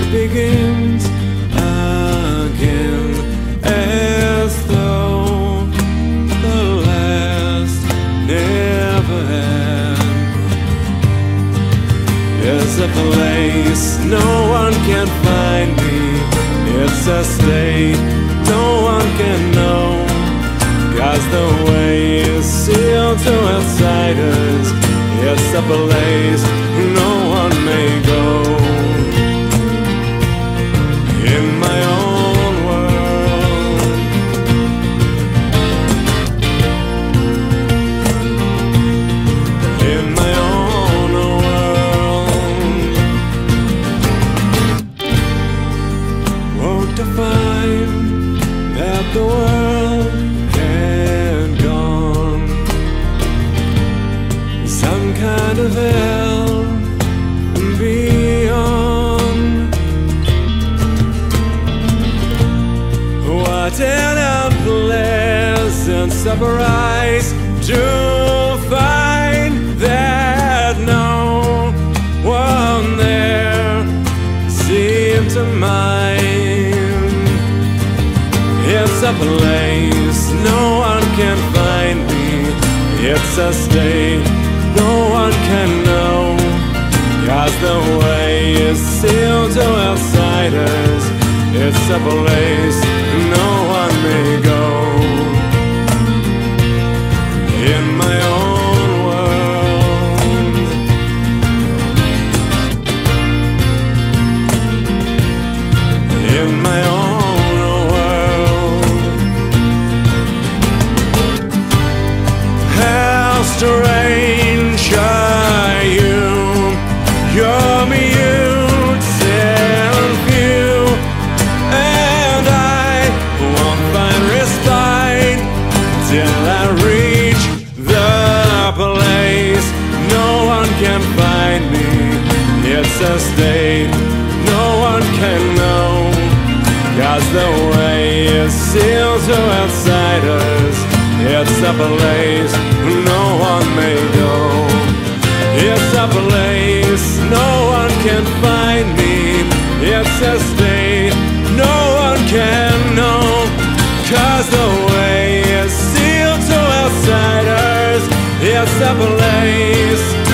begins again, as though the last never had. It's a place no one can find me. It's a state no one can know, 'cause the way is sealed to outsiders. It's a place no one may go. In my own world, in my own world, won't I find that the world had gone some kind of hell beyond? What an unpleasant surprise to find that no one there seemed to mind. It's a place no one can find me. It's a state no one can know, 'cause the way is sealed to outsiders. It's a place no one may go. In my own world, in my own world, how strange are you? You're mute and few, and I won't find respite till I reach the place no one can find me. It's a state no one can know, 'cause the way is sealed to outsiders. It's a place no one may go. It's a place no one can find me. It's a state no one can know, 'cause the way is sealed to outsiders. It's a place